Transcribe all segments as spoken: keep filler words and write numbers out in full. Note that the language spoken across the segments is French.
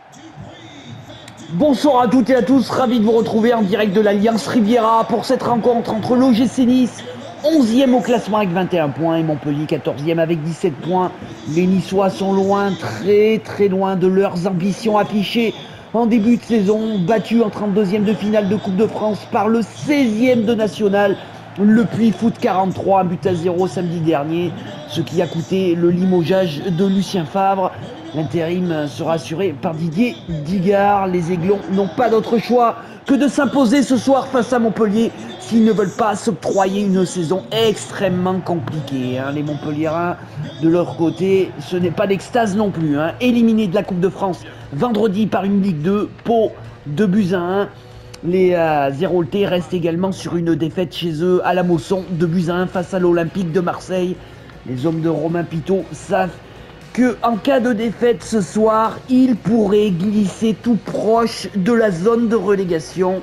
Bonsoir à toutes et à tous, ravi de vous retrouver en direct de l'Alliance Riviera pour cette rencontre entre l'O G C Nice, onzième au classement avec vingt et un points, et Montpellier, quatorzième avec dix-sept points. Les Niçois sont loin, très très loin de leurs ambitions affichées en début de saison, battus en trente-deuxième de finale de Coupe de France par le seizième de National, le Puy Foot quarante-trois, un but à zéro samedi dernier, ce qui a coûté le limogeage de Lucien Favre. L'intérim sera assuré par Didier Digard. Les Aiglons n'ont pas d'autre choix que de s'imposer ce soir face à Montpellier s'ils ne veulent pas s'octroyer une saison extrêmement compliquée. Hein. Les Montpelliérains, de leur côté, ce n'est pas l'extase non plus. Hein. Éliminés de la Coupe de France vendredi par une Ligue deux, Pau, deux buts à un. Les euh, Zéroltais restent également sur une défaite chez eux à la Mosson, deux buts à un face à l'Olympique de Marseille. Les hommes de Romain Pitot savent que en cas de défaite ce soir, il pourrait glisser tout proche de la zone de relégation.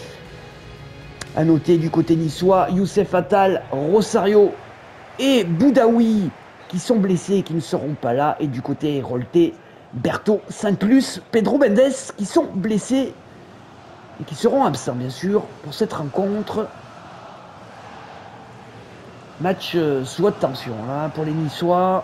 A noter du côté niçois, Youssef Attal, Rosario et Boudaoui qui sont blessés et qui ne seront pas là. Et du côté héroltais, Berthaud, Saint-Clus, Pedro Mendes qui sont blessés et qui seront absents bien sûr pour cette rencontre. Match euh, sous haute tension là, pour les Niçois.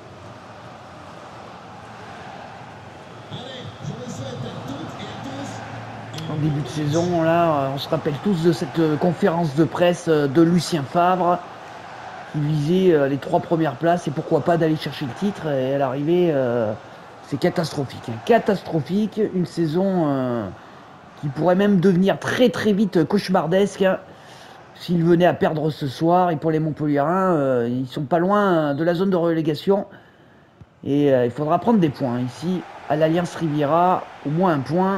En début de saison, là, on se rappelle tous de cette conférence de presse de Lucien Favre qui visait les trois premières places et pourquoi pas d'aller chercher le titre. Et à l'arrivée, euh, c'est catastrophique. Hein. Catastrophique, une saison euh, qui pourrait même devenir très très vite cauchemardesque hein, s'il venait à perdre ce soir. Et pour les Montpelliérains, euh, ils sont pas loin de la zone de relégation. Et euh, il faudra prendre des points ici à l'Alliance Riviera, au moins un point.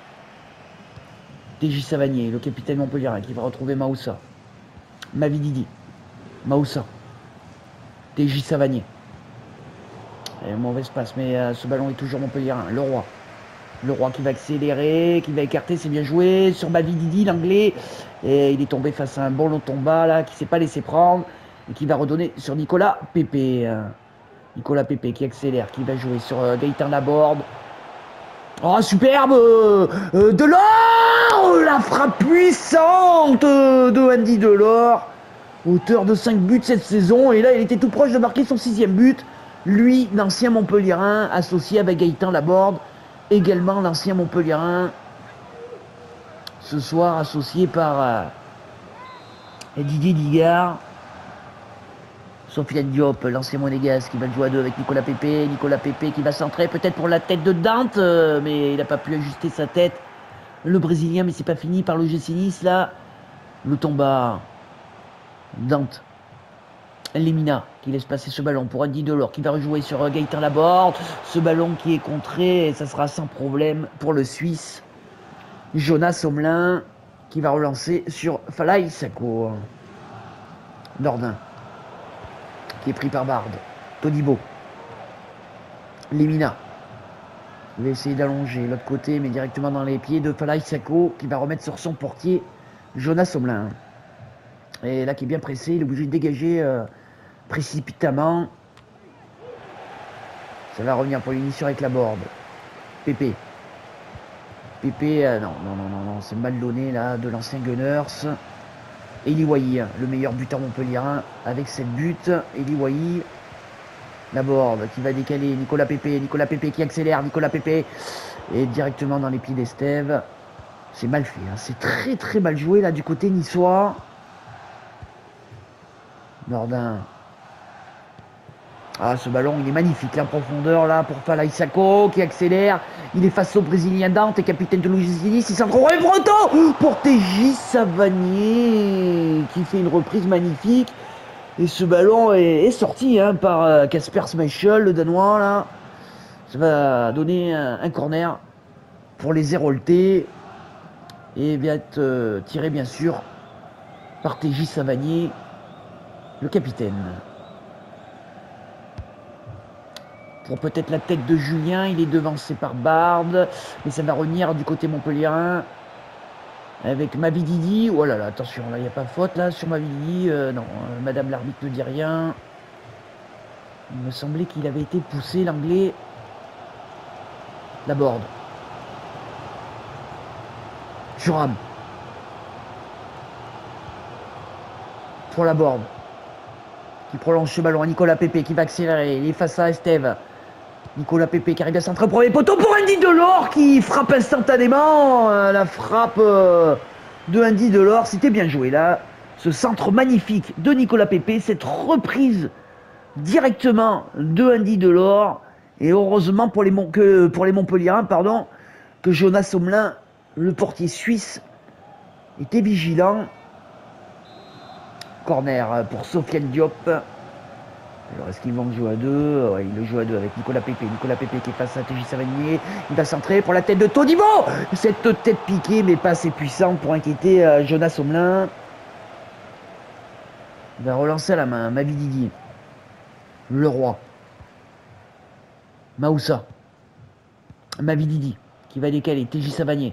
T J Savanier, le capitaine montpelliérain, qui va retrouver Maoussa. Mavididi. Maoussa. T J Savanier. Et mauvaise passe, mais euh, ce ballon est toujours montpelliérain. Le Roi. Le Roi qui va accélérer, qui va écarter, c'est bien joué. Sur Mavididi, l'anglais. Et il est tombé face à un bon long tomba, là, qui ne s'est pas laissé prendre. Et qui va redonner sur Nicolas Pépé. Euh, Nicolas Pépé qui accélère, qui va jouer sur euh, Gaëtan Laborde. Oh, superbe euh, euh, Delors, la frappe puissante de Andy Delors, auteur de cinq buts cette saison. Et là, il était tout proche de marquer son sixième but. Lui, l'ancien Montpelliérain, associé avec Gaëtan Laborde. Également l'ancien Montpelliérain. Ce soir, associé par euh, Didier Digard. Sofiane Diop, l'ancien monégasque, qui va jouer à deux avec Nicolas Pépé. Nicolas Pépé qui va centrer peut-être pour la tête de Dante, euh, mais il n'a pas pu ajuster sa tête. Le Brésilien, mais c'est pas fini par le G C Nice, là. Le tomba. Dante. Lemina qui laisse passer ce ballon pour Andy Delors qui va rejouer sur euh, Gaëtan Laborde. Ce ballon qui est contré, et ça sera sans problème pour le Suisse. Jonas Omelin qui va relancer sur Falaï Sako. Nordin. Qui est pris par Bard. Todibo. Lemina. Il va essayer d'allonger l'autre côté, mais directement dans les pieds de Falaï Sako, qui va remettre sur son portier Jonas Omelin. Et là, qui est bien pressé, il est obligé de dégager euh, précipitamment. Ça va revenir pour l'initier avec la board. Pépé. Pépé, euh, non, non, non, non, non, c'est mal donné là, de l'ancien Gunners. Eli Wahi, le meilleur buteur montpelliérain avec sept buts. Eli Wahi, la board qui va décaler Nicolas Pépé, Nicolas Pépé qui accélère, Nicolas Pépé et directement dans les pieds d'Estève. C'est mal fait, hein. C'est très très mal joué là du côté niçois. Nordin. Ah, ce ballon il est magnifique en profondeur là pour Falaï Sako qui accélère. Il est face au Brésilien Dante et capitaine de l'O G C Nice. Il s'en trouve breton pour T J Savanier qui fait une reprise magnifique. Et ce ballon est, est sorti hein, par Casper Schmeichel, le Danois là. Ça va donner un, un corner pour les Zéroltais. Et va être euh, tiré bien sûr par T J Savanier, le capitaine. Pour peut-être la tête de Julien, il est devancé par Bard, mais ça va revenir du côté montpelliérain avec Mavididi. Oh là là, attention, là il n'y a pas faute là sur Mavididi. Euh, non, euh, Madame l'arbitre ne dit rien. Il me semblait qu'il avait été poussé l'anglais. Laborde. Thuram. Pour la Borde. Qui prolonge ce ballon à Nicolas Pepe qui va accélérer. Il est face à Estève. Nicolas Pepe qui arrive à centrer au premier poteau pour Andy Delors qui frappe instantanément. La frappe de Andy Delors. C'était bien joué là. Ce centre magnifique de Nicolas Pepe. Cette reprise directement de Andy Delors. Et heureusement pour les, Mon que, pour les Montpelliérains, pardon, que Jonas Sommelin, le portier suisse, était vigilant. Corner pour Sofiane Diop. Alors est-ce qu'ils vont jouer à deux? Ouais, il le joue à deux avec Nicolas Pepe. Nicolas Pepe qui est face à T J Savanier. Il va centrer pour la tête de Todibo. Cette tête piquée mais pas assez puissante pour inquiéter euh, Jonas Sommelin. Il va relancer à la main. Mavididi. Leroy. Maoussa. Mavididi qui va décaler. T J Savanier.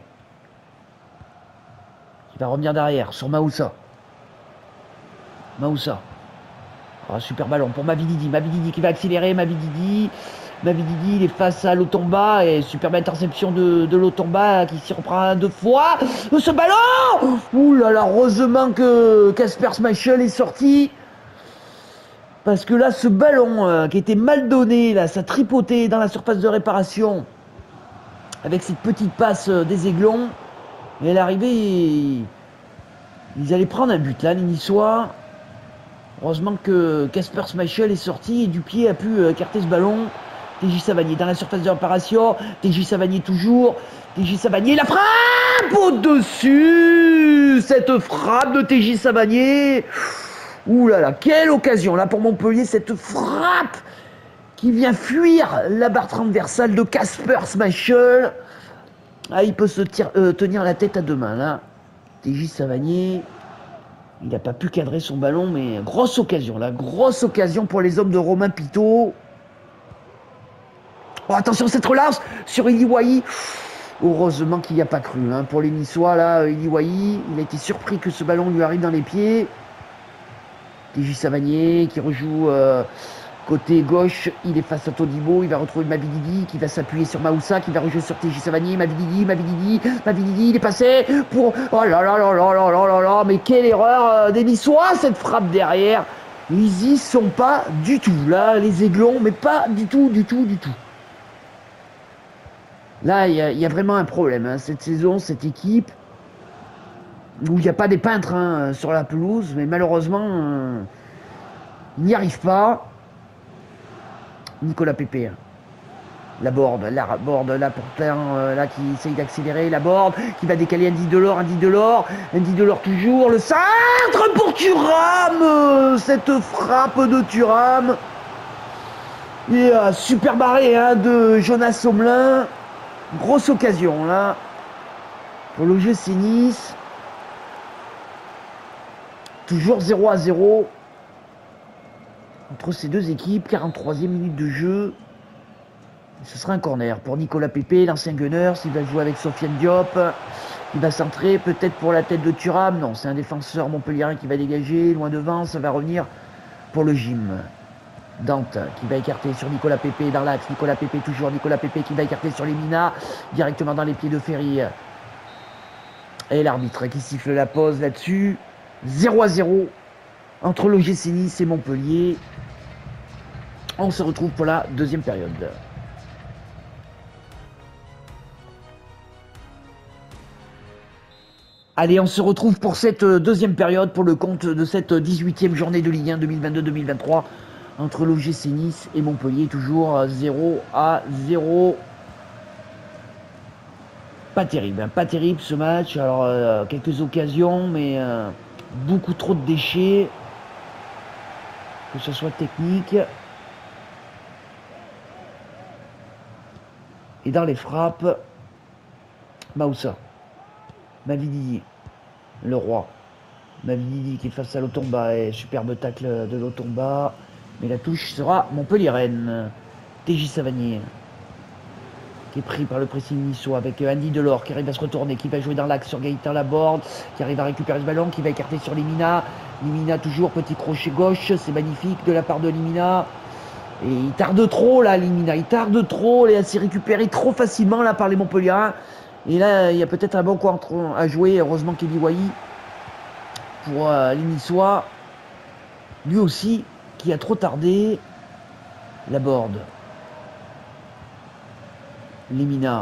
Qui va revenir derrière sur Maoussa. Maoussa. Oh, super ballon pour Mavididi. Mavididi qui va accélérer. Mavididi. Mavididi, il est face à Lotomba. Et superbe interception de, de Lotomba qui s'y reprend deux fois. Ce ballon! Ouh là là, heureusement que Kasper Schmeichel est sorti. Parce que là, ce ballon euh, qui était mal donné, là, ça tripotait dans la surface de réparation. Avec cette petite passe euh, des Aiglons. Et à l'arrivée, ils... ils allaient prendre un but là, les Niçois. Heureusement que Kasper Schmeichel est sorti et Dupié a pu écarter ce ballon. T J Savanier dans la surface de réparation. T J Savanier toujours. T J Savanier, la frappe au-dessus. Cette frappe de T J Savanier. Ouh là là, quelle occasion là pour Montpellier. Cette frappe qui vient fuir la barre transversale de Kasper Schmeichel. Ah, il peut se tire, euh, tenir la tête à deux mains là. T J Savanier. Il n'a pas pu cadrer son ballon, mais grosse occasion, là. Grosse occasion pour les hommes de Romain Pitot. Oh, attention, cette relance sur Iliwahi. Heureusement qu'il n'y a pas cru. Hein. Pour les Niçois, là, Iliwahi, il a été surpris que ce ballon lui arrive dans les pieds. T J Savanier qui rejoue euh, côté gauche. Il est face à Todibo. Il va retrouver Mavididi qui va s'appuyer sur Maoussa, qui va rejouer sur T J Savanier. Mavididi, Mavididi, Mavididi, il est passé pour... Oh là là là là là là là là. Mais quelle erreur euh, des Niçois, cette frappe derrière. Ils y sont pas du tout. Là, les Aiglons, mais pas du tout, du tout, du tout. Là, il y, y a vraiment un problème. Hein. Cette saison, cette équipe, où il n'y a pas des peintres hein, sur la pelouse, mais malheureusement, euh, ils n'y arrivent pas. Nicolas Pepe. La Borde, la Borde, là pourtant, euh, là qui essaye d'accélérer. La Borde qui va décaler Andy Delors, Andy Delors, Andy Delors toujours. Le centre pour Thuram. Cette frappe de Thuram. Et euh, super barré hein, de Jonas Sommelin. Grosse occasion là pour l'O G C Nice. Toujours zéro à zéro entre ces deux équipes. quarante-troisième minute de jeu. Ce sera un corner pour Nicolas Pepe, l'ancien Gunners. Il va jouer avec Sofiane Diop. Il va centrer peut-être pour la tête de Thuram. Non, c'est un défenseur montpelliérain qui va dégager. Loin devant, ça va revenir pour le gym. Dante qui va écarter sur Nicolas Pepe dans l'axe. Nicolas Pepe toujours. Nicolas Pepe qui va écarter sur Lemina. Directement dans les pieds de Ferry. Et l'arbitre qui siffle la pause là-dessus. zéro à zéro entre l'O G C Nice et Montpellier. On se retrouve pour la deuxième période. Allez, on se retrouve pour cette deuxième période, pour le compte de cette dix-huitième journée de Ligue un deux mille vingt-deux deux mille vingt-trois entre l'O G C Nice et Montpellier, toujours zéro à zéro. Pas terrible, hein, pas terrible ce match. Alors, euh, quelques occasions, mais euh, beaucoup trop de déchets, que ce soit technique. Et dans les frappes, Maoussa. Mavididi, Leroy. Mavididi qui est face à Lotomba. Et superbe tacle de Lotomba. Mais la touche sera Montpellier-Rennes. T J Savanier qui est pris par le pressing niçois avec Andy Delors qui arrive à se retourner, qui va jouer dans l'axe sur Gaëtan Laborde, qui arrive à récupérer ce ballon, qui va écarter sur Lemina. Lemina toujours, petit crochet gauche, c'est magnifique de la part de Lemina. Et il tarde trop là, Lemina, il tarde trop, il est assez récupéré trop facilement là par les Montpelliérains. Et là, il y a peut-être un bon coup à jouer. Heureusement qu'Eliwayi, pour euh, les Niçois, lui aussi, qui a trop tardé, la borde. Lemina.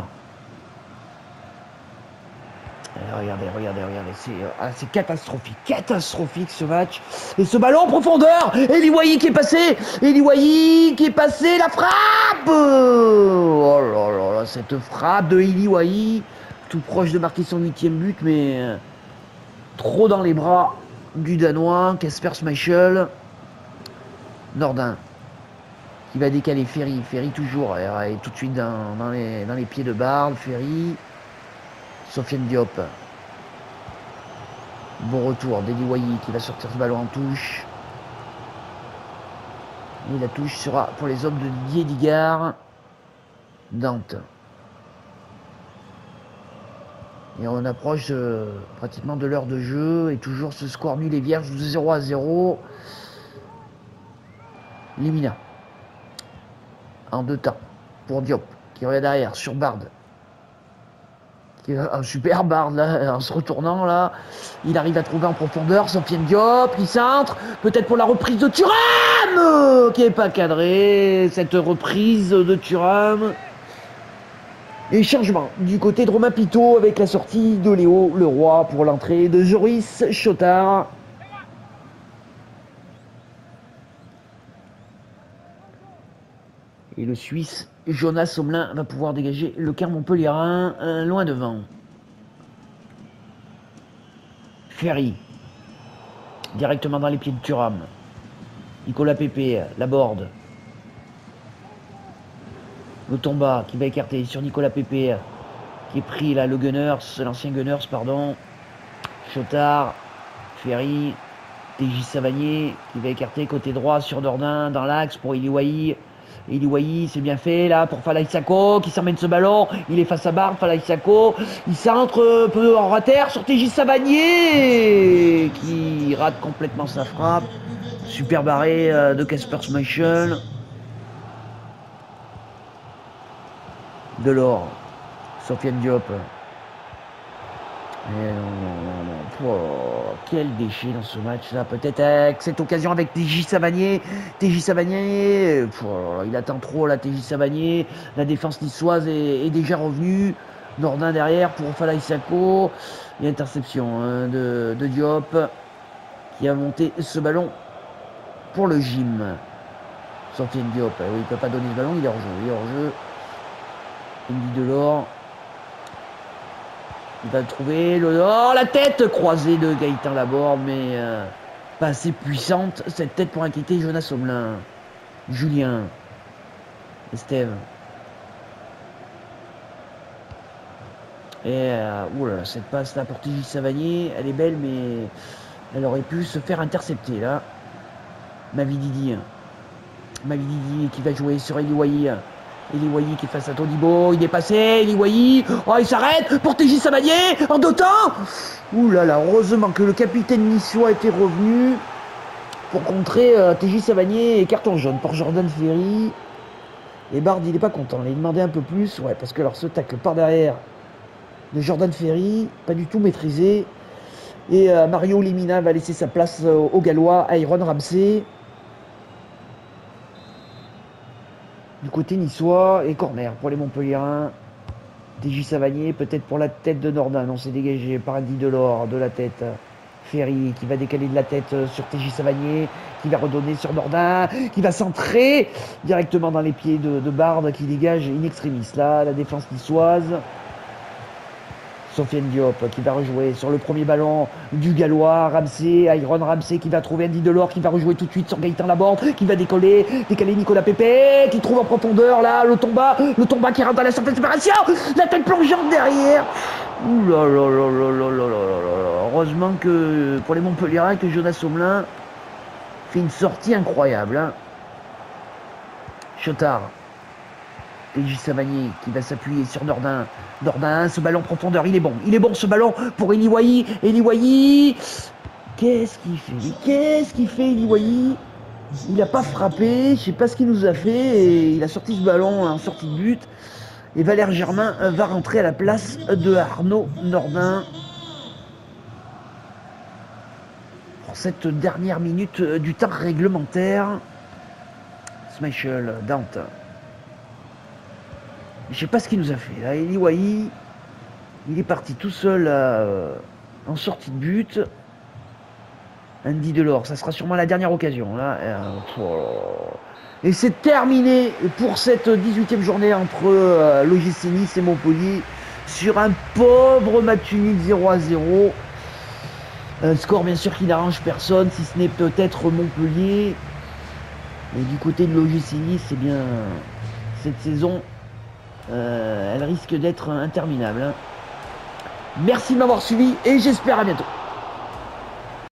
Et regardez, regardez, regardez, c'est ah, catastrophique, catastrophique ce match. Et ce ballon en profondeur, Eliwayi qui est passé, Eliwayi qui est passé, la frappe. Oh là là là, cette frappe de Eliwayi, tout proche de marquer son huitième but, mais euh, trop dans les bras du Danois, Kasper Schmeichel. Nordin qui va décaler Ferry, Ferry toujours, et tout de suite dans, dans, les, dans les pieds de Barde, Ferry. Sofiane Diop. Bon retour d'Eliwayi qui va sortir ce ballon en touche. Et la touche sera pour les hommes de Didier Digard. Dante. Et on approche euh, pratiquement de l'heure de jeu. Et toujours ce score nul et vierge de zéro à zéro. Lemina. En deux temps. Pour Diop. Qui revient derrière sur Barde. Un super Barde là, en se retournant là, il arrive à trouver en profondeur Sofiane Diop qui centre, peut-être pour la reprise de Thuram qui n'est pas cadré, cette reprise de Thuram. Et changement du côté de Romain Pitot avec la sortie de Léo Leroy pour l'entrée de Joris Chotard. Et le Suisse Jonas Sommelin va pouvoir dégager le quart montpelliérain euh, loin devant. Ferry. Directement dans les pieds de Thuram. Nicolas Pépé, la borde. Le Tomba qui va écarter sur Nicolas Pépé. Qui est pris là, le Gunners, l'ancien Gunners, pardon. Chotard. Ferry. T J Savanier qui va écarter côté droit sur Dordain dans l'axe pour Eliwayi. Eliwayi, c'est bien fait là pour Falaï Sako qui s'emmène ce ballon. Il est face à Barde, Falaï Sako. Il centre un peu en rater sur T J Savanier qui rate complètement sa frappe. Super barré de Kasper Schmeichel. Delors. Sofiane Diop. Et non, non, non, non. Oh, quel déchet dans ce match là. Peut-être avec cette occasion avec T J Savanier. T J Savanier. Oh, il attend trop là, T J Savanier. La défense niçoise est, est déjà revenue. Nordin derrière pour Falaï Sako. Il y a interception hein, de, de Diop qui a monté ce ballon pour le gym. Sofiane Diop. Oui, il ne peut pas donner ce ballon, il est hors jeu. Il est hors jeu. Indy Delors. Il va le trouver, le... oh, la tête croisée de Gaëtan Laborde, mais euh, pas assez puissante, cette tête pour inquiéter Jonas Sommelin. Julien. Estève. Et, euh, oula, cette passe là pour T J Savanier, elle est belle, mais elle aurait pu se faire intercepter, là. Mavididi. Mavididi qui va jouer sur Eliwayi. Eliwayi qui est face à Todibo, il est passé, Eliwayi, oh il s'arrête pour T J Savanier, en deux temps. Ouh là là, heureusement que le capitaine niçois était revenu pour contrer euh, T J Savanier et carton jaune pour Jordan Ferry. Et Barde il n'est pas content, il a demandé un peu plus, ouais, parce que alors ce tacle par derrière de Jordan Ferry, pas du tout maîtrisé. Et euh, Mario Lemina va laisser sa place euh, au Gallois, Aaron Ramsey. Du côté niçois et corner pour les Montpelliérains. T J Savanier, peut-être pour la tête de Nordin. Non, c'est dégagé par Andy Delors de la tête. Ferry qui va décaler de la tête sur T J Savanier, qui va redonner sur Nordin, qui va centrer directement dans les pieds de, de Barde, qui dégage in extremis. Là, la défense niçoise. Sofiane Diop qui va rejouer sur le premier ballon du Gallois, Ramsey, Aaron Ramsey qui va trouver Andy Delors, qui va rejouer tout de suite sur Gaëtan Laborde, qui va décoller, décaler Nicolas Pépé, qui trouve en profondeur là, le Tomba, le Tomba qui rentre dans la surface de séparation, la tête plongeante derrière. Ouh là là là là là là là là. Heureusement que pour les Montpelliérains que Jonas Sommelin fait une sortie incroyable. Hein. Chotard. T J Savanier qui va s'appuyer sur Nordin. Nordin, ce ballon profondeur, il est bon. Il est bon ce ballon pour Eliwayi. Eliwayi. Qu'est-ce qu'il fait Qu'est-ce qu'il fait Eliwayi? Il n'a pas frappé. Je ne sais pas ce qu'il nous a fait. Et il a sorti ce ballon en sortie de but. Et Valère Germain va rentrer à la place de Arnaud Nordin. Pour cette dernière minute du temps réglementaire. Schmeichel, Dante. Je sais pas ce qu'il nous a fait. Là, Eli Wahi, il est parti tout seul euh, en sortie de but. Andy Delors, ça sera sûrement la dernière occasion. Là. Et c'est terminé pour cette dix-huitième journée entre euh, l'O G C Nice et Montpellier sur un pauvre match nul zéro à zéro. Un score bien sûr qui n'arrange personne, si ce n'est peut-être Montpellier. Et du côté de l'O G C Nice, eh bien, cette saison, euh, elle risque d'être interminable. Hein. Merci de m'avoir suivi et j'espère à bientôt.